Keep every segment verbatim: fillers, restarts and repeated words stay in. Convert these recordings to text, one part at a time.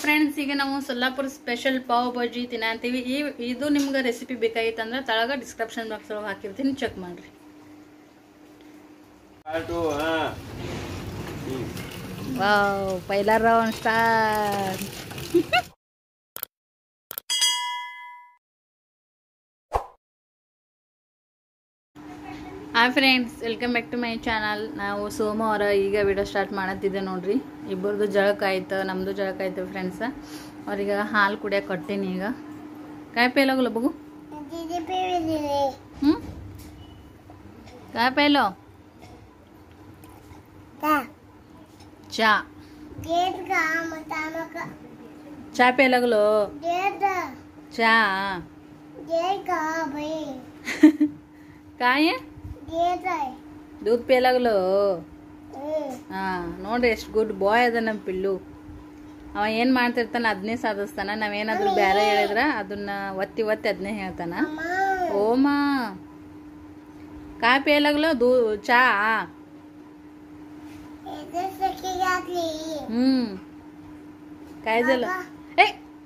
Friends, ಈಗ ನಾವು Solapur special pav bhaji ತಿನ್ನಂತೀವಿ. ಈ ಇದು ನಿಮ್ಗೆ ರೆಸಿಪಿ ಬೇಕಾಗಿತ್ತಂದ್ರೆ ತಳಗ ಡಿಸ್ಕ್ರಿಪ್ಷನ್ ಬಾಕ್ಸ್ ಒಳಗೆ ಹಾಕಿರ್ತೀನಿ, ಚೆಕ್ ಮಾಡ್ರಿ. ವಾವ್, ಪೈಲಾ round start. Hi friends, welcome back to my channel. ನಾವು ಸೋಮವಾರ ಈಗ ವಿಡಿಯೋ ಸ್ಟಾರ್ಟ್ ಮಾಡತ್ತಿದ್ದೆ ನೋಡ್ರಿ. ಇಬ್ಬರದು ಜಳಕ ಆಯ್ತು, ನಮ್ಮದು ಜಳಕ ಆಯ್ತು ಫ್ರೆಂಡ್ಸ. ಅವ್ರಿಗೆ ಹಾಲು ಕುಡಿಯೋಕೆ ಕೊಟ್ಟೀನಿ. ಈಗ ಕಾಯಿ ಪೇಲಾಗಲ್ಲ ಬಗು. ಹ್ಞೂ ಕಾಯಿ ಪೇಲೋ ಚಾ ಚಾ ಪೇಲಾಗಲು ಚಾ ಕಾಯಿ दूध ಪೇಲಾಗಲು. ಹಾ ನೋಡ್ರಿ ಎಷ್ಟು ಗುಡ್ ಬಾಯ್ ಅದ ನಮ್ಮ ಪಿಲ್ಲು. ಅವ ಏನ್ ಮಾಡ್ತಿರ್ತಾನ ಅದನ್ನೇ ಸಾಧಿಸ್ತಾನ. ನಾವೇನಾದ್ರೂ ಬೇರೆ ಹೇಳಿದ್ರ ಅದನ್ನ ಒತ್ತಿ ಒತ್ತಿ ಅದನ್ನೇ ಹೇಳ್ತಾನ. ಓಮಾ ಕಾಯಿ ಪೇಲಾಗಲು ದೂ ಚಾ. ಹ್ಮ್ ಕಾಯ್ದಲ್ಲ ಏ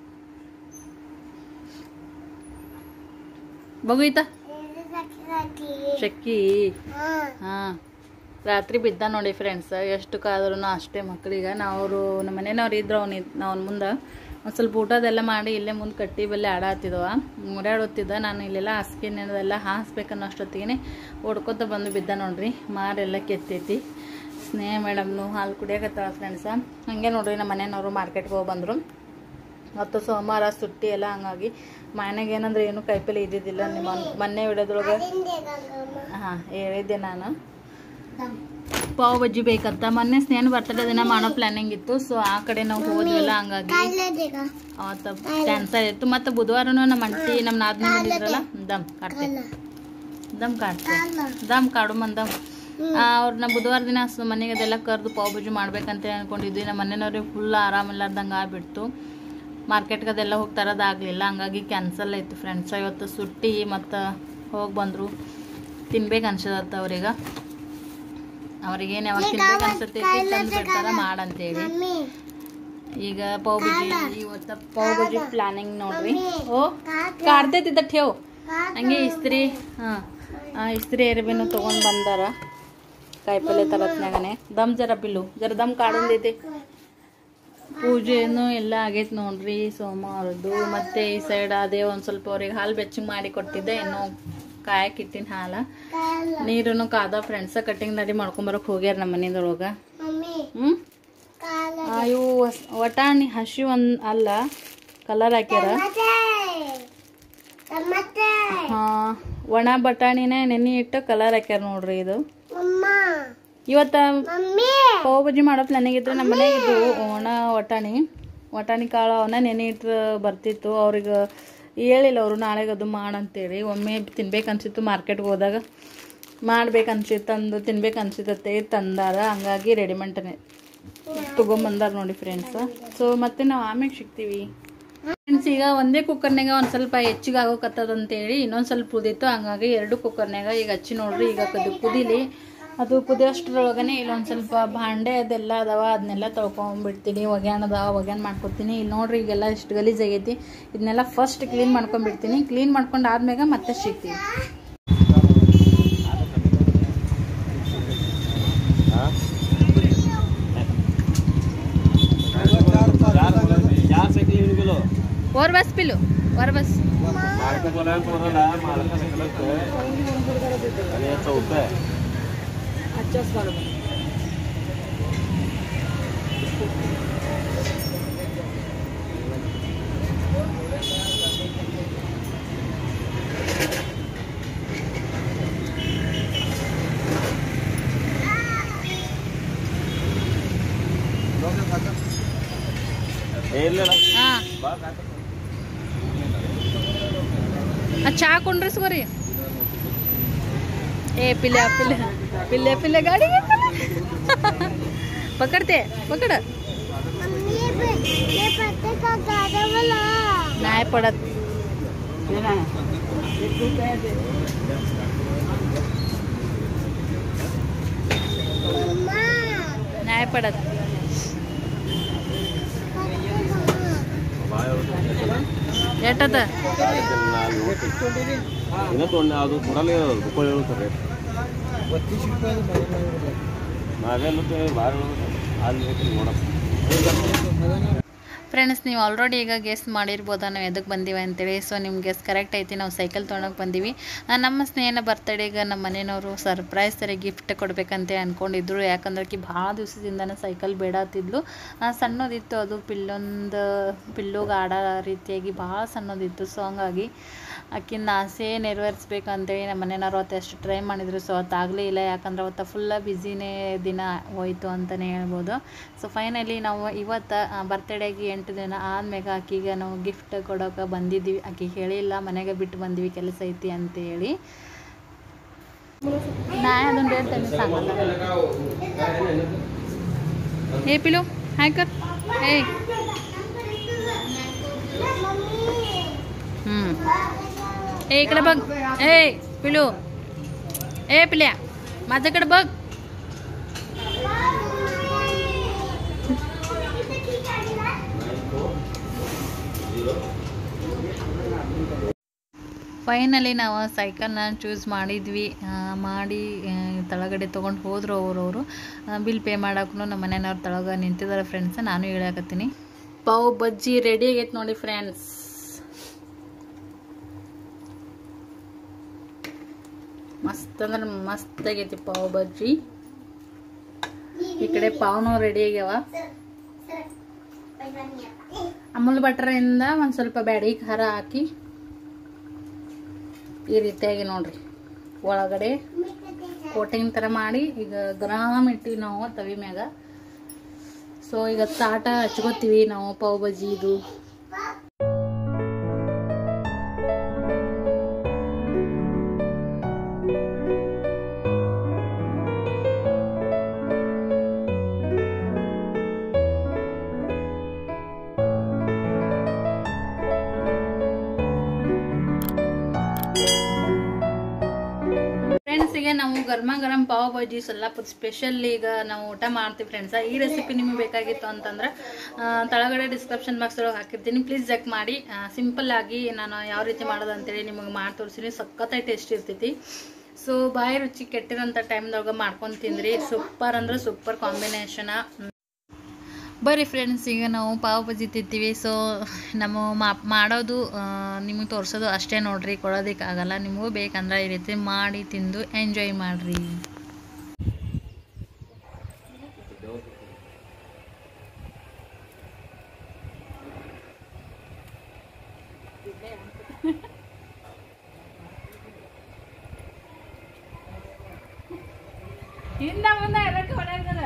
ಬಗುಯ್ತ ಶಕ್ಕಿ. ಹಾ ರಾತ್ರಿ ಬಿದ್ದ ನೋಡಿ ಫ್ರೆಂಡ್ಸ್. ಎಷ್ಟು ಕಾದ್ರೂ ಅಷ್ಟೇ ಮಕ್ಕಳಿಗೆ. ನಾವು ನಮ್ಮ ಮನೆಯವ್ರು ಇದ್ರು ಅವ್ನು ನಾವು ಅವ್ನ ಮುಂದೆ ಒಂದು ಸ್ವಲ್ಪ ಊಟದೆಲ್ಲ ಮಾಡಿ ಇಲ್ಲೇ ಮುಂದೆ ಕಟ್ಟಿ ಬಲ್ಲೆ ಆಡಾತಿದ್ವ. ಓಡಾಡೋತಿದ್ದ. ನಾನು ಇಲ್ಲೆಲ್ಲ ಹಾಸಿಗೆ ನೆನದೆಲ್ಲ ಹಾಸ್ಬೇಕನ್ನೋ ಅಷ್ಟೊತ್ತಿಗೆ ಓಡ್ಕೊತ ಬಂದು ಬಿದ್ದ ನೋಡ್ರಿ. ಮಾರೆಲ್ಲ ಕೆತ್ತೈತಿ. ಸ್ನೇಹ ಮೇಡಮ್ನು ಹಾಲು ಕುಡಿಯೋಕತ್ತಾಳ ಫ್ರೆಂಡ್ಸ. ಹಂಗೆ ನೋಡ್ರಿ ನಮ್ಮ ಮನೆಯವರು ಮಾರ್ಕೆಟ್ಗೆ ಹೋಗಿ ಬಂದರು. ಮತ್ತು ಸೋಮವಾರ ಸುಟ್ಟಿ ಎಲ್ಲ, ಹಂಗಾಗಿ ಮನೆಗೆ ಏನಂದ್ರೆ ಏನು ಕೈಪಲ್ಲಿ ಇದ್ದಿದ್ದಿಲ್ಲ. ನಿಮ್ಮ ಮೊನ್ನೆ ವಿಡಿಯೋದ್ರೊಳಗೆ ಹಾಂ ಹೇಳಿದ್ದೆ ನಾನು ಪಾವ್ ಬಜ್ಜಿ ಬೇಕಂತ. ಮೊನ್ನೆ ಸ್ನೇಹ ಬರ್ತಡೇ ದಿನ ಮಾಡೋ ಪ್ಲಾನಿಂಗ್ ಇತ್ತು. ಸೊ ಆ ಕಡೆ ನಾವು ಹೋದ್ವಿಲ್ಲ, ಹಂಗಾಗಿ ಅವತ್ತು ಕ್ಯಾನ್ಸಲ್ ಇತ್ತು. ಮತ್ತು ಬುಧವಾರನೂ ನಮ್ಮ ಅಂಟಿ ನಮ್ಮ ನಾದ್ನಿ ಬಂದಿದ್ರಲ್ಲ, ದಮ್ ಕಾಡ್ತೆ ದಮ್ ಕಾಡ್ತೆ ದಮ್ ಕಾಡು ಮಂದಮ್ ಅವ್ರನ್ನ ಬುಧವಾರ ದಿನ ಮನೆಗೆ ಅದೆಲ್ಲ ಕರೆದು ಪಾವ್ ಬಜ್ಜಿ ಮಾಡ್ಬೇಕಂತ ಅನ್ಕೊಂಡಿದ್ವಿ. ನಮ್ಮ ಮನೆಯವ್ರಿಗೆ ಫುಲ್ ಆರಾಮಿಲ್ಲಾರ್ದಂಗೆ ಆಗ್ಬಿಡ್ತು. ಮಾರ್ಕೆಟ್ಗೆ ಅದೆಲ್ಲ ಹೋಗಿ ತರೋದಾಗಲಿಲ್ಲ, ಹಂಗಾಗಿ ಕ್ಯಾನ್ಸಲ್ ಆಯಿತು ಫ್ರೆಂಡ್ಸ್. ಇವತ್ತು ಸುಟ್ಟಿ ಮತ್ತು ಹೋಗಿ ಬಂದರು. ತಿನ್ಬೇಕು ಅನ್ಸದತ್ತ ಅವ್ರಿಗೆ. ಅವ್ರಿಗೇನು ಯಾವಾಗ ತಿನ್ಬೇಕು ಅನ್ಸತ್ತೈತಿ ತಂದು ಬಿಡ್ತಾರ ಮಾಡಂತೇಳಿ. ಈಗ ಪಾವ್ ಬಜ್ಜಿ ಇವತ್ತು ಪಾವ್ ಬಜ್ಜಿ ಪ್ಲಾನಿಂಗ್ ನೋಡ್ರಿ. ಓ ಕಾಡ್ತೈತಿದ್ದ ಠೇವ್ ಹಂಗೆ ಇಸ್ತ್ರಿ. ಹಾಂ ಇಸ್ತ್ರಿ ಎರಿಬೇನು ತೊಗೊಂಡು ಬಂದಾರ. ಕಾಯಿಪಲ್ಲೆ ತರತ್ನಾಗನೆ ದಮ್ ಜರ ಪಿಲ್ಲು ಜರ ದಮ್ ಕಾಡೊಂದೈತಿ. ಪೂಜೆನೂ ಎಲ್ಲ ಆಗೈತೆ ನೋಡ್ರಿ ಸೋಮವಾರದ್ದು. ಮತ್ತು ಈ ಸೈಡ್ ಅದೇ ಒಂದು ಸ್ವಲ್ಪ ಅವ್ರಿಗೆ ಹಾಲು ಬೆಚ್ಚಗೆ ಮಾಡಿ ಕೊಟ್ಟಿದ್ದೆ. ಇನ್ನೂ ಕಾಯಕ್ಕೆ ಇಟ್ಟಿನ ಹಾಲು. ನೀರನ್ನು ಕಾದ ಫ್ರೆಂಡ್ಸ. ಕಟ್ಟಿಂಗ್ ರೆಡಿ ಮಾಡ್ಕೊಂಬರಕ್ಕೆ ಹೋಗ್ಯಾರ ನಮ್ಮ ಮನೆಯದೊಳಗೆ. ಹ್ಞೂ ಇವು ವಟಾಣಿ ಹಸಿ ಒಂದು ಅಲ್ಲ ಕಲರ್ ಹಾಕ್ಯಾರ. ಹಾಂ ಒಣ ಬಟಾಣಿನೇ ನೆನೆ ಇಟ್ಟು ಕಲರ್ ಹಾಕ್ಯಾರ ನೋಡ್ರಿ. ಇದು ಇವತ್ತ ಪಾವ್ ಬಜ್ಜಿ ಮಾಡೋ ಪ್ಲಾನಿಂಗ್ ಇತ್ತು. ನಮ್ಮ ಮನೆಗಿದ್ದು ಒಣ ವಟಾಣಿ ವಟಾಣಿ ಕಾಳು ಅವನ್ನ ನೆನೆ ಇಟ್ಟು ಬರ್ತಿತ್ತು. ಅವ್ರಿಗೆ ಹೇಳಿಲ್ಲ ಅವರು ನಾಳೆಗೆ ಅದು ಮಾಡಂತೇಳಿ. ಒಮ್ಮೆ ತಿನ್ಬೇಕು ಅನ್ಸಿತ್ತು. ಮಾರ್ಕೆಟ್ಗೆ ಹೋದಾಗ ಮಾಡ್ಬೇಕು ಅನ್ಸಿತ್ತು, ಅಂದು ತಿನ್ಬೇಕು ಅನ್ಸಿತತ್ತೆ ತಂದಾರ. ಹಂಗಾಗಿ ರೆಡಿಮೆಂಟನೇ ತೊಗೊಂಬಂದಾರ ನೋಡಿ ಫ್ರೆಂಡ್ಸ್. ಸೊ ಮತ್ತೆ ನಾವು ಆಮೇಲೆ ಸಿಗ್ತೀವಿ ಫ್ರೆಂಡ್ಸ್. ಈಗ ಒಂದೇ ಕುಕ್ಕರ್ನಾಗ ಒಂದು ಸ್ವಲ್ಪ ಹೆಚ್ಚಿಗೆ ಆಗೋಕತ್ತದಂತೇಳಿ ಇನ್ನೊಂದು ಸ್ವಲ್ಪ ಕುದಿತ್ತು. ಹಂಗಾಗಿ ಎರಡು ಕುಕ್ಕರ್ನಾಗ ಈಗ ಹಚ್ಚಿ ನೋಡ್ರಿ. ಈಗ ಅದು ಕುದಿಲಿ. ಅದು ಕುದಿಯೋಷ್ಟ್ರೊಳಗನೆ ಇಲ್ಲೊಂದು ಸ್ವಲ್ಪ ಭಾಂಡೆ ಅದೆಲ್ಲ ಅದಾವ, ಅದನ್ನೆಲ್ಲ ತೊಳ್ಕೊಂಡ್ಬಿಡ್ತೀನಿ. ಒಗ್ಯಾಣ ಅದಾವ, ಒಗ್ಯಾಣ ಮಾಡ್ಕೊತೀನಿ. ಇಲ್ಲಿ ನೋಡ್ರಿ ಈಗೆಲ್ಲ ಇಷ್ಟು ಗಲೀಜ್ ಆಗೈತಿ. ಇದನ್ನೆಲ್ಲ ಫಸ್ಟ್ ಕ್ಲೀನ್ ಮಾಡ್ಕೊಂಡ್ಬಿಡ್ತೀನಿ. ಕ್ಲೀನ್ ಮಾಡ್ಕೊಂಡು ಆದ್ಮೇಲೆ ಮತ್ತೆ ಸಿಗ್ತೀವಿ. और बस पिलो और बस अच्छा स्वागत अच्छा हाಕೊಂಡ್ರೆ ಸರಿ. ए पिल्ले पिल्ले पिल्ले पिल्ले गाड़ी पकड़ते पकड़ नहीं पड़त नहीं पड़त ಎಷ್ಟದ ಫ್ರೆಂಡ್ಸ್ ನೀವು ಆಲ್ರೆಡಿ ಈಗ ಗೆಸ್ ಮಾಡಿರ್ಬೋದ ನಾವು ಎದಕ್ಕೆ ಬಂದೀವಿ ಅಂತೇಳಿ. ಸೊ ನಿಮ್ಮ ಗೆಸ್ ಕರೆಕ್ಟ್ ಐತಿ. ನಾವು ಸೈಕಲ್ ತೊಗೊಳಕ್ಕೆ ಬಂದೀವಿ. ನಮ್ಮ ಸ್ನೇಹನ ಬರ್ತಡೇಗೆ ನಮ್ಮ ಮನೆಯವರು ಸರ್ಪ್ರೈಸ್ ಥರ ಗಿಫ್ಟ್ ಕೊಡಬೇಕಂತ ಅಂದ್ಕೊಂಡಿದ್ರು. ಯಾಕಂದ್ರೆ ಆಕಿ ಭಾಳ ದಿವಸದಿಂದನೇ ಸೈಕಲ್ ಬೇಡತ್ತಿದ್ಲು. ಸಣ್ಣದಿತ್ತು, ಅದು ಪಿಲ್ಲೊಂದು ಪಿಲ್ಲೋಗೆ ಆಡೋ ರೀತಿಯಾಗಿ ಭಾಳ ಸಣ್ಣದಿತ್ತು. ಸೊ ಹಂಗಾಗಿ ಆಕಿನ ಆಸೆ ನೆರವೇರಿಸ್ಬೇಕಂತೇಳಿ ನಮ್ಮ ಮನೆಯವರು ಅವತ್ತು ಎಷ್ಟು ಟ್ರೈ ಮಾಡಿದ್ರು. ಸೊ ಅವತ್ತಾಗಲೇ ಇಲ್ಲ, ಯಾಕಂದ್ರೆ ಅವತ್ತು ಫುಲ್ಲ ಬ್ಯುಸಿನೇ ದಿನ ಹೋಯ್ತು ಅಂತಲೇ ಹೇಳ್ಬೋದು. ಸೊ ಫೈನಲಿ ನಾವು ಇವತ್ತು ಬರ್ತಡೇಗೆ ಎಂಟು ದಿನ ಆದ್ಮೇಲೆ ಆಕಿಗೆ ನಾವು ಗಿಫ್ಟ್ ಕೊಡೋಕೆ ಬಂದಿದ್ದೀವಿ. ಆಕಿಗೆ ಹೇಳಿಲ್ಲ, ಮನೆಗೆ ಬಿಟ್ಟು ಬಂದೀವಿ, ಕೆಲಸ ಐತಿ ಅಂತೇಳಿ. ನಾ ಅದೊಂದು ಹೇಳ್ತೇನೆ ಸಾಕಲ್ಲ. ಏ ಪಿಲು ಹಾಯ್ ಕರ್. ಏ ಹ್ಞೂ ए इकडे बघ. ए पिलू, ए पिल्या माझ्याकडे बघ. ಫೈನಲಿ ನಾವು ಸೈಕಲ್ನ ಚೂಸ್ ಮಾಡಿದ್ವಿ. ಮಾಡಿ ತಳಗಡೆ ತೊಗೊಂಡು ಹೋದರು ಅವರವರು. ಬಿಲ್ ಪೇ ಮಾಡೋಕ್ಕೂ ನಮ್ಮ ಮನೆಯವ್ರು ತಳಗ ನಿಂತಿದ್ದಾರೆ ಫ್ರೆಂಡ್ಸ್. ನಾನು ಹೇಳಕತ್ತೀನಿ. ಪಾವ್ ಬಜ್ಜಿ ರೆಡಿ ಆಗೈತೆ ನೋಡಿ ಫ್ರೆಂಡ್ಸ್. ಮಸ್ತ್ ಅಂದ್ರೆ ಮಸ್ತ್ ಆಗೈತಿ ಪಾವ್ ಬಜ್ಜಿ. ಈ ಕಡೆ ಪಾವ್ನೂ ರೆಡಿ ಆಗ್ಯಾವ. ಅಮೂಲ್ ಬಟರಿಂದ ಒಂದು ಸ್ವಲ್ಪ ಬ್ಯಾಡಿ ಖಾರ ಹಾಕಿ ಈ ರೀತಿಯಾಗಿ ನೋಡ್ರಿ ಒಳಗಡೆ ಕೋಟಿಂಗ್ ಥರ ಮಾಡಿ ಈಗ ಗ್ರಾಮ್ ಇಟ್ಟಿವಿ ನಾವು ತವಿ ಮ್ಯಾಗ. ಸೊ ಈಗ ತಾಟ ಹಚ್ಕೋತೀವಿ ನಾವು ಪಾವ್ ಬಜ್ಜಿದು. ಫ್ರೆಂಡ್ಸಿಗೆ ನಾವು ಗರ್ಮ ಗರಂ ಪಾವ್ ಬಜ್ಜಿ ಸೊಲ್ಲಾಪುರ ಸ್ಪೆಷಲ್ ಈಗ ನಾವು ಊಟ ಮಾಡ್ತೀವಿ ಫ್ರೆಂಡ್ಸ. ಈ ರೆಸಿಪಿ ನಿಮಗೆ ಬೇಕಾಗಿತ್ತು ಅಂತಂದ್ರೆ ತಳಗಡೆ ಡಿಸ್ಕ್ರಿಪ್ಷನ್ ಬಾಕ್ಸ್ ಒಳಗೆ ಹಾಕಿರ್ತೀನಿ, ಪ್ಲೀಸ್ ಚೆಕ್ ಮಾಡಿ. ಸಿಂಪಲ್ ಆಗಿ ನಾನು ಯಾವ ರೀತಿ ಮಾಡೋದು ಅಂತೇಳಿ ನಿಮಗೆ ಮಾಡಿ ತೋರಿಸ್ತೀನಿ. ಸಖತ್ತಾಗಿ ಟೇಸ್ಟ್ ಇರ್ತೈತಿ. ಸೊ ಬಾಯಿ ರುಚಿ ಕೆಟ್ಟಿರೋಂಥ ಟೈಮ್ದೊಳಗೆ ಮಾಡ್ಕೊಂಡು ತಿಂದ್ರಿ. ಸೂಪರ್ ಅಂದ್ರೆ ಸೂಪರ್ ಕಾಂಬಿನೇಷನ. ಬರ್ರಿ ಫ್ರೆಂಡ್ಸ್, ಈಗ ನಾವು ಪಾವ್ ಬಜ್ಜಿ ತಿಂತೀವಿ. ಸೊ ನಮ್ಮ ಮಾಡೋದು ನಿಮಗೆ ತೋರಿಸೋದು ಅಷ್ಟೇ ನೋಡ್ರಿ, ಕೊಡೋದಕ್ಕಾಗಲ್ಲ. ನಿಮಗೂ ಬೇಕಂದ್ರೆ ಈ ರೀತಿ ಮಾಡಿ ತಿಂದು ಎಂಜಾಯ್ ಮಾಡಿರಿ. ಹಿಂದ ಮುಂದೆ ಇರಕ್ಕೆ ಹೊಡೆಯಲ್ಲ.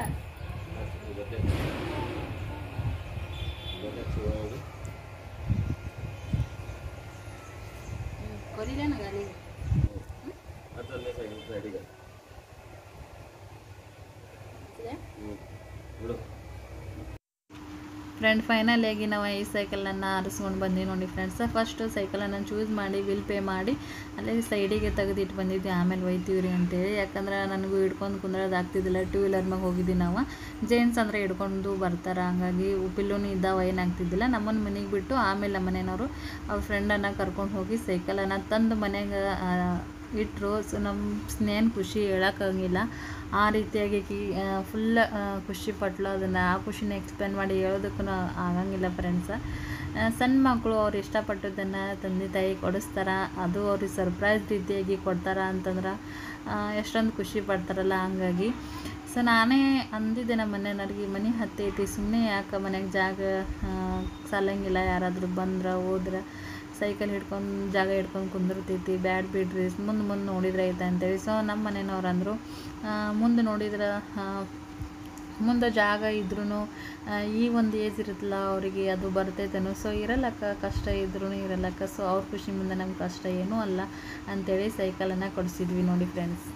ಫ್ರೆಂಡ್ ಫೈನಲ್ ಆಗಿ ನಾವು ಈ ಸೈಕಲನ್ನು ಆರಿಸ್ಕೊಂಡು ಬಂದ್ವಿ ನೋಡಿ ಫ್ರೆಂಡ್ಸ್. ಫಸ್ಟ್ ಸೈಕಲನ್ನು ಚೂಸ್ ಮಾಡಿ ಬಿಲ್ ಪೇ ಮಾಡಿ ಅಲ್ಲೇ ಸೈಡಿಗೆ ತೆಗೆದಿಟ್ಟು ಬಂದಿದ್ವಿ. ಆಮೇಲೆ ಒಯ್ತೀವಿ ರೀ ಅಂತೇಳಿ, ಯಾಕಂದ್ರೆ ನನಗೂ ಹಿಡ್ಕೊಂಡು ಕುಂದ್ರೋದು ಆಗ್ತಿದ್ದಿಲ್ಲ. ಟೂ ವೀಲರ್ ಮ್ಯಾಗ ಹೋಗಿದ್ವಿ ನಾವು. ಜೆಂಟ್ಸ್ ಅಂದರೆ ಹಿಡ್ಕೊಂಡು ಬರ್ತಾರೆ, ಹಂಗಾಗಿ ಪಿಲ್ಲೂನು ಇದ್ದಾವ, ಏನಾಗ್ತಿದ್ದಿಲ್ಲ. ನಮ್ಮನ್ನು ಮನೆಗೆ ಬಿಟ್ಟು ಆಮೇಲೆ ನಮ್ಮ ಮನೆಯವರು ಅವ್ರ ಫ್ರೆಂಡನ್ನು ಕರ್ಕೊಂಡು ಹೋಗಿ ಸೈಕಲನ್ನು ತಂದು ಮನೆಗೆ ಇಟ್ಟರು. ಸೊ ನಮ್ಮ ಸ್ನೇಹನ ಖುಷಿ ಹೇಳೋಕ್ಕಾಗಿಲ್ಲ. ಆ ರೀತಿಯಾಗಿ ಫುಲ್ ಖುಷಿ ಪಟ್ಲು. ಅದನ್ನು ಆ ಖುಷಿನ ಎಕ್ಸ್ಪ್ಲೇನ್ ಮಾಡಿ ಹೇಳೋದಕ್ಕೂ ಆಗಂಗಿಲ್ಲ ಫ್ರೆಂಡ್ಸ. ಸಣ್ಣ ಮಕ್ಕಳು ಅವ್ರು ಇಷ್ಟಪಟ್ಟದನ್ನು ತಂದೆ ತಾಯಿ ಕೊಡಿಸ್ತಾರೆ, ಅದು ಅವ್ರಿಗೆ ಸರ್ಪ್ರೈಸ್ ರೀತಿಯಾಗಿ ಕೊಡ್ತಾರೆ ಅಂತಂದ್ರೆ ಎಷ್ಟೊಂದು ಖುಷಿ ಪಡ್ತಾರಲ್ಲ. ಹಂಗಾಗಿ ಸೊ ನಾನೇ ಅಂದಿದ್ದೆ ನಮ್ಮ ಮನೆಯವ್ರಿಗೆ, ಮನೆ ಹತ್ತೈತಿ, ಸುಮ್ಮನೆ ಯಾಕೆ ಮನೆಗೆ ಜಾಗ ಸಾಲಂಗಿಲ್ಲ, ಯಾರಾದರೂ ಬಂದ್ರೆ ಹೋದ್ರೆ ಸೈಕಲ್ ಹಿಡ್ಕೊಂಡು ಜಾಗ ಹಿಡ್ಕೊಂಡು ಕುಂದಿರ್ತೈತಿ, ಬ್ಯಾಡ್ ಬಿಡ್ರಿ, ಮುಂದೆ ಮುಂದೆ ನೋಡಿದ್ರೆ ಐತೆ ಅಂತೇಳಿ. ಸೊ ನಮ್ಮ ಮನೆಯವ್ರು ಅಂದರು, ಮುಂದೆ ನೋಡಿದ್ರೆ ಮುಂದೆ ಜಾಗ ಇದ್ರೂ ಈ ಒಂದು ಏಜ್ ಇರುತ್ತಲ್ಲ ಅವರಿಗೆ ಅದು ಬರ್ತೈತೇನೋ. ಸೊ ಇರಲ್ಲಕ್ಕ, ಕಷ್ಟ ಇದ್ರೂ ಇರಲ್ಲಕ್ಕ. ಸೊ ಅವ್ರ ಖುಷಿ ಮುಂದೆ ನಮ್ಗೆ ಕಷ್ಟ ಏನೂ ಅಲ್ಲ ಅಂಥೇಳಿ ಸೈಕಲನ್ನು ಕೊಡಿಸಿದ್ವಿ ನೋಡಿ ಫ್ರೆಂಡ್ಸ್.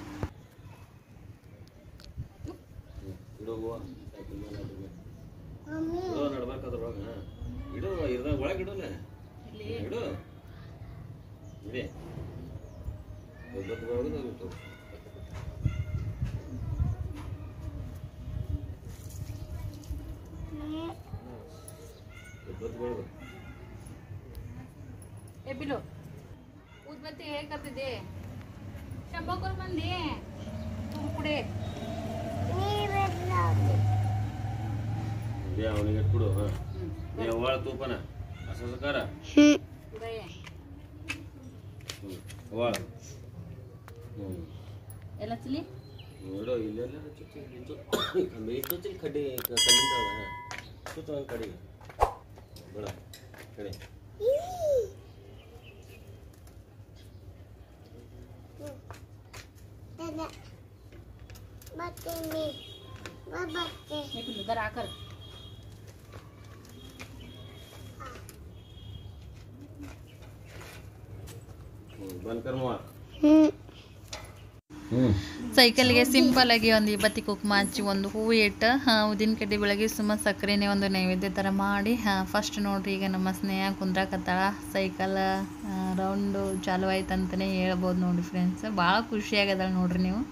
ए पिलो उदबत्ती हे करते शंभर कोण मंदी तू पुढे दे ಅವನಿಗೆ ಕೊಡು ಹಾ दे वाळ तू पण असं असं करा पुढे वाळ हम्म ಎಲ್ಲ ಚಲಿ ನೋಡು ಇಲ್ಲೆಲ್ಲ ಚಿಕ್ಕ ಇದು ಕಮ್ಮಿ ಇತ್ತು ಚಿಕ್ಕ ಕಡ್ಡಿ ಕಲ್ಲಿಂದ ಹಾ ಸುತ್ತ ಒಂದು ಕಡೆ ಬಡ ಕಡೆ दादा बच्चे में वो बच्चे ये पिल्लू इधर आकर बंद कर मुआ ಸೈಕಲ್ಗೆ ಸಿಂಪಲ್ ಆಗಿ ಒಂದು ಬತ್ತಿ ಕುಂಕುಮ ಹಚ್ಚಿ ಒಂದು ಹೂವು ಇಟ್ಟು ಉದ್ದಿನ ಕಡ್ಡಿ ಬೆಳಗ್ಗೆ ಸುಮ್ಮ ಸಕ್ಕರೆನೇ ಒಂದು ನೈವೇದ್ಯ ಥರ ಮಾಡಿ ಫಸ್ಟ್ ನೋಡ್ರಿ ಈಗ ನಮ್ಮ ಸ್ನೇಹ ಕುಂದ್ರಾಕತ್ತಾಳ ಸೈಕಲ್ ರೌಂಡು ಚಾಲು ಆಯ್ತು ಅಂತಲೇ ಹೇಳ್ಬೋದು ನೋಡಿ ಫ್ರೆಂಡ್ಸ್ ಭಾಳ ಖುಷಿ ಆಗ್ಯದ ನೋಡ್ರಿ ನೀವು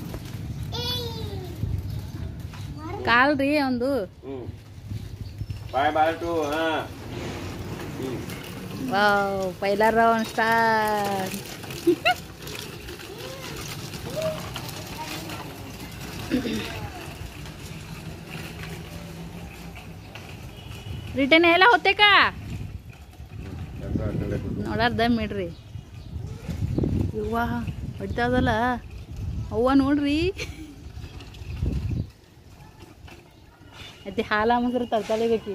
ಕಾಲ್ರಿ ಒಂದು ಬಾಯ್ ಬಾಯ್ ಟು ಹಾ ವಾವ್ ಪೈಲಾ ರೌಂಡ್ ಸ್ಟಾರ್ಟ್ रिटर्न यायला होते का ನೋಡಾರ ದಮ್ ಇಡ್ರಿ ಇವ್ವಾ ಹೊಡಿತಾದಲ್ಲ ಅವ್ವ ನೋಡ್ರಿ ಅತಿ ಹಾಲ ಮೊಸರು ತರ್ತಾಲೇಬೇಕಿ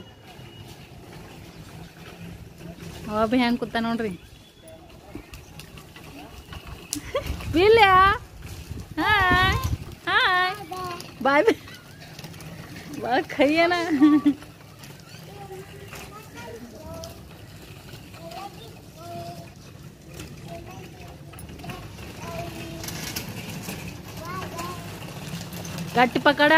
ಅವ ಭೀ ಹೆಂಗೆ ಕೂತ ನೋಡ್ರಿ ಬಿಲ್ಯ ಹಾಯ್ ಹಾಯ್ ಬಾಯ್ ಭಾಳ ಖೈಯನ गट्टी पकड़ा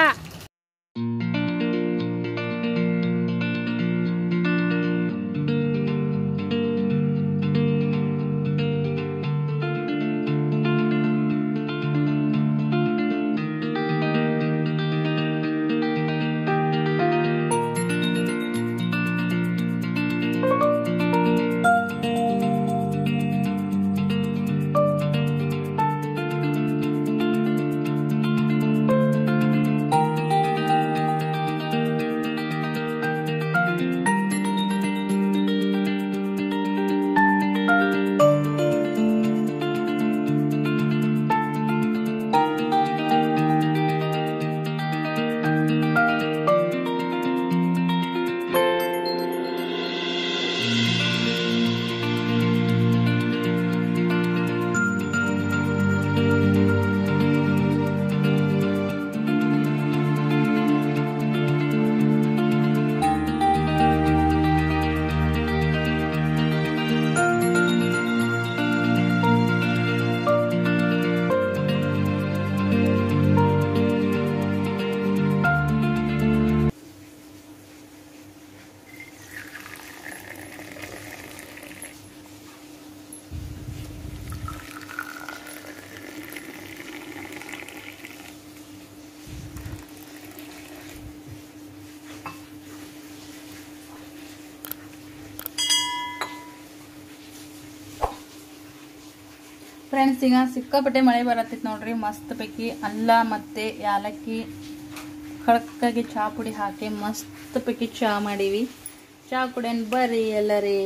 ಫ್ರೆಂಡ್ಸ್ ಈಗ ಸಿಕ್ಕಾಪಟ್ಟೆ ಮಳೆ ಬರತ್ತೈತೆ ನೋಡ್ರಿ ಮಸ್ತ್ ಪೈಕಿ ಅಲ್ಲ ಮತ್ತೆ ಯಾಲಕ್ಕಿ ಖಡಕ್ಕಾಗಿ ಚಹಾ ಪುಡಿ ಹಾಕಿ ಮಸ್ತ್ ಪೈಕಿ ಚಹಾ ಮಾಡೀವಿ ಚಹಾ ಕುಡಿಯನ್ ಬರ್ರಿ ಎಲ್ಲರಿ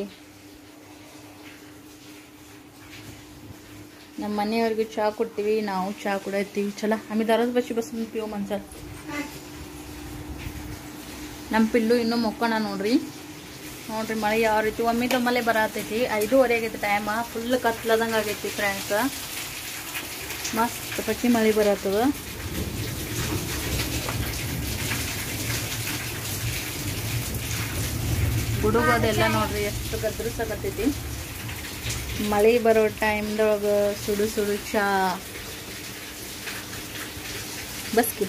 ನಮ್ಮ ಮನೆಯವ್ರಿಗೆ ಚಹಾ ಕೊಡ್ತೀವಿ ನಾವು ಚಹಾ ಕುಡಿಯತ್ತೀವಿ ಚಲ ಆಮೇಲೆ ದರದ ಬಚ್ಚಿ ಬಸ್ ಪಿಯೋ ಮನ್ಸಲ್ ನಮ್ಮ ಪಿಲ್ಲು ಇನ್ನೂ ಮೊಕ್ಕೋಣ ನೋಡ್ರಿ ನೋಡ್ರಿ ಮಳೆ ಯಾವ ರೀತಿ ಒಮ್ಮಿದ ಮಳೆ ಬರತೈತಿ ಐದೂವರೆ ಆಗೈತಿ ಟೈಮ್ ಫುಲ್ ಕತ್ಲದಂಗೆ ಆಗೈತಿ ಫ್ರೆಂಡ್ಸ್ ಮಸ್ತ್ ಪಚ್ಚಿ ಮಳೆ ಬರತ್ತದ ಗುಡುಗು ಅದೆಲ್ಲ ನೋಡ್ರಿ ಎಷ್ಟು ಗದ್ರಸಾಕತ್ತೈತಿ ಮಳೆ ಬರೋ ಟೈಮ್ದೊಳಗೆ ಸುಡು ಸುಡು ಚಾ ಬಸ್ಕಿ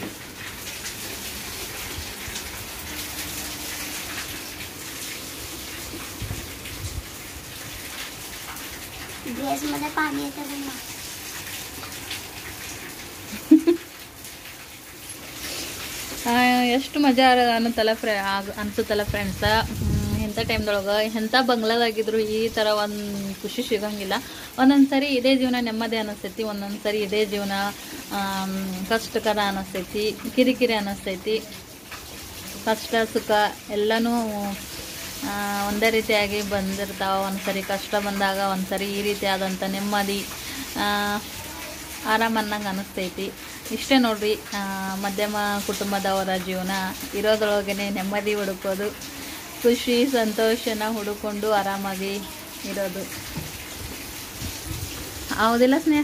ड्रेस मध्ये पाणी येतं ना ಎಷ್ಟು ಮಜಾ ಅನ್ನತ್ತಲ್ಲ ಫ್ರೆ ಅನ್ಸುತ್ತಲ್ಲ ಫ್ರೆಂಡ್ಸ ಇಂಥ ಟೈಮ್ದೊಳಗೆ ಎಂಥ ಬಂಗ್ಲಾದಾಗಿದ್ರು ಈ ಥರ ಒಂದು ಖುಷಿ ಸಿಗೋಂಗಿಲ್ಲ. ಒಂದೊಂದು ಸರಿ ಇದೇ ಜೀವನ ನೆಮ್ಮದಿ ಅನ್ನಿಸ್ತೈತಿ, ಒಂದೊಂದು ಸರಿ ಇದೇ ಜೀವನ ಕಷ್ಟಕರ ಅನ್ನಿಸ್ತೈತಿ, ಕಿರಿಕಿರಿ ಅನ್ನಿಸ್ತೈತಿ. ಕಷ್ಟ ಸುಖ ಎಲ್ಲನೂ ಒಂದೇ ರೀತಿಯಾಗಿ ಬಂದಿರ್ತಾವೆ. ಒಂದು ಸರಿ ಕಷ್ಟ ಬಂದಾಗ ಒಂದು ಸರಿ ಈ ರೀತಿಯಾದಂಥ ನೆಮ್ಮದಿ ಆರಾಮನ್ನಂಗೆ ಅನ್ನಿಸ್ತೈತಿ. ಇಷ್ಟೇ ನೋಡ್ರಿ ಮಧ್ಯಮ ಕುಟುಂಬದವರ ಜೀವನ. ಇರೋದ್ರೊಳಗೇ ನೆಮ್ಮದಿ ಹುಡುಕೋದು, ಖುಷಿ ಸಂತೋಷನ ಹುಡುಕೊಂಡು ಆರಾಮಾಗಿ ಇರೋದು. ಹೌದಿಲ್ಲ ಸ್ನೇಹ?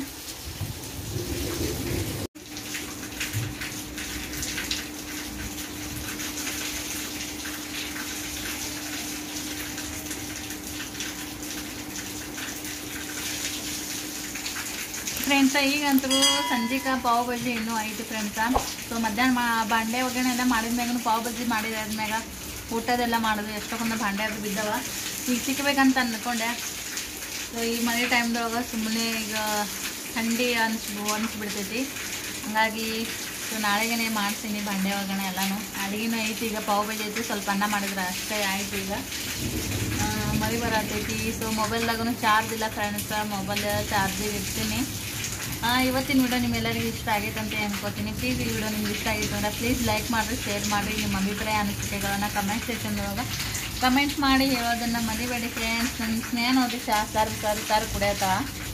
ಫ್ರೆಂಡ್ಸ, ಈಗಂತೂ ಸಂಜೆಗೆ ಪಾವ್ ಬಜ್ಜಿ ಇನ್ನೂ ಐತಿ ಫ್ರೆಂಡ್ಸ. ಸೊ ಮಧ್ಯಾಹ್ನ ಮಾ ಬಾಂಡೆ ಒಗ್ಗರಣೆ ಎಲ್ಲ ಮಾಡಿದ್ಮ್ಯಾಗ ಪಾವ್ ಬಜ್ಜಿ ಮಾಡಿದಾದ್ಮ್ಯಾಗ ಊಟದೆಲ್ಲ ಮಾಡೋದು ಎಷ್ಟೊಂದು ಬಾಂಡೆ ಅದು ಬಿದ್ದವ. ಈಗ ಸಿಕ್ಕಬೇಕಂತ ಅಂದ್ಕೊಂಡೆ. ಸೊ ಈ ಮಳೆ ಟೈಮ್ದೊಳಗೆ ಸುಮ್ಮನೆ ಈಗ ಥಂಡಿ ಅನ್ಸ್ ಅನಿಸ್ಬಿಡ್ತೈತಿ. ಹಂಗಾಗಿ ಸೊ ನಾಳೆಗೇ ಮಾಡ್ತೀನಿ ಬಾಂಡೆ ಒಗ್ಗರಣೆ ಎಲ್ಲನೂ. ಅಡುಗೆನೂ ಐತಿ. ಈಗ ಪಾವ್ ಬಜ್ಜಿ ಐತಿ, ಸ್ವಲ್ಪ ಅನ್ನ ಮಾಡಿದ್ರೆ ಅಷ್ಟೇ ಆಯಿತು. ಈಗ ಮಳೆ ಬರತೈತಿ. ಸೊ ಮೊಬೈಲ್ದಾಗೂ ಚಾರ್ಜ್ ಇಲ್ಲ ಫ್ರೆಂಡ್ಸ, ಮೊಬೈಲ್ ಚಾರ್ಜಿಗೆ ಇಡ್ತೀನಿ. ಇವತ್ತಿನ ವಿಡಿಯೋ ನಿಮ್ಮೆಲ್ಲರಿಗೂ ಇಷ್ಟ ಆಗೈತೆ ಅಂತ ಅನ್ಕೋತೀನಿ. ಪ್ಲೀಸ್ ಈ ವಿಡಿಯೋ ನಿಮ್ಗೆ ಇಷ್ಟ ಆಗಿತ್ತು ಅಂದರೆ ಪ್ಲೀಸ್ ಲೈಕ್ ಮಾಡಿರಿ, ಶೇರ್ ಮಾಡಿರಿ. ನಿಮ್ಮ ಅಭಿಪ್ರಾಯ ಅನಿಸಿಕೆಗಳನ್ನು ಕಮೆಂಟ್ ಸೆಕ್ಷನ್ದೊಳಗೆ ಕಮೆಂಟ್ ಮಾಡಿ ಹೇಳೋದನ್ನು ಮರಿಬೇಡಿ ಫ್ರೆಂಡ್ಸ್. ನನ್ನ ಸ್ನೇಹ ನೋಡಿ ಚಾ ಸಾರು ಸಾರು ಸಾರು ಕುಡಿಯತ್ತ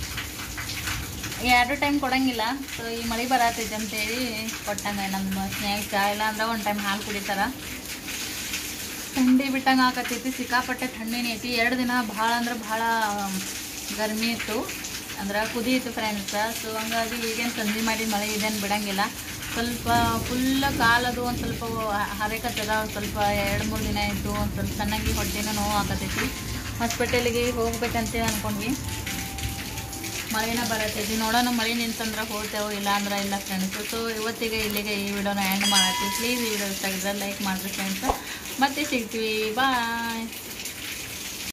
ಎರಡು ಟೈಮ್ ಕೊಡೋಂಗಿಲ್ಲ. ಸೊ ಈ ಮಳೆ ಬರತೈತೆ ಅಂತೇಳಿ ಕೊಟ್ಟಂಗೆ ನಮ್ಮ ಸ್ನೇಹ ಚಾ ಇಲ್ಲ ಅಂದ್ರೆ ಒಂದು ಟೈಮ್ ಹಾಲು ಕುಡಿತಾರ. ಥಂಡಿ ಬಿಟ್ಟಂಗೆ ಆಕತ್ತೈತಿ, ಸಿಕ್ಕಾಪಟ್ಟೆ ಥಂಡಿನ ಐತಿ. ಎರಡು ದಿನ ಭಾಳ ಅಂದ್ರೆ ಭಾಳ ಗರ್ಮಿ ಇತ್ತು, ಅಂದ್ರೆ ಕುದಿ ಇತ್ತು ಫ್ರೆಂಡ್ಸ. ಸೊ ಹಂಗಾಗಿ ಈಗೇನು ಸಂಜೆ ಮಾಡಿ ಮಳೆ ಇದೇನು ಬಿಡೋಂಗಿಲ್ಲ. ಸ್ವಲ್ಪ ಫುಲ್ ಕಾಲದು ಒಂದು ಸ್ವಲ್ಪ ಹರಕತ್ತದ. ಒಂದು ಸ್ವಲ್ಪ ಎರಡು ಮೂರು ದಿನ ಆಯಿತು. ಒಂದು ಸ್ವಲ್ಪ ಚೆನ್ನಾಗಿ ಹೊಟ್ಟೆನೂ ನೋವು ಆಕತ್ತೈತಿ. ಹಾಸ್ಪಿಟಲಿಗೆ ಹೋಗ್ಬೇಕಂತೇಳಿ ಅಂದ್ಕೊಂಡ್ವಿ. ಮಳೆನ ಬರತ್ತೈತಿ. ನೋಡೋಣ ಮಳೆ ನಿಂತಂದ್ರೆ ಹೋಗ್ತೇವೆ, ಇಲ್ಲ ಅಂದ್ರೆ ಇಲ್ಲ ಫ್ರೆಂಡ್ಸು. ಸೊ ಇವತ್ತಿಗೆ ಇಲ್ಲಿಗೆ ಈ ವಿಡಿಯೋನ ಎಂಡ್ ಮಾಡತ್ತೀವಿ. ಪ್ಲೀಸ್ ಈ ವಿಡಿಯೋ ಇಷ್ಟ ಆಗಿದ್ರೆ ಲೈಕ್ ಮಾಡಿರಿ ಫ್ರೆಂಡ್ಸ್. ಮತ್ತೆ ಸಿಗ್ತೀವಿ. ಬಾಯ್.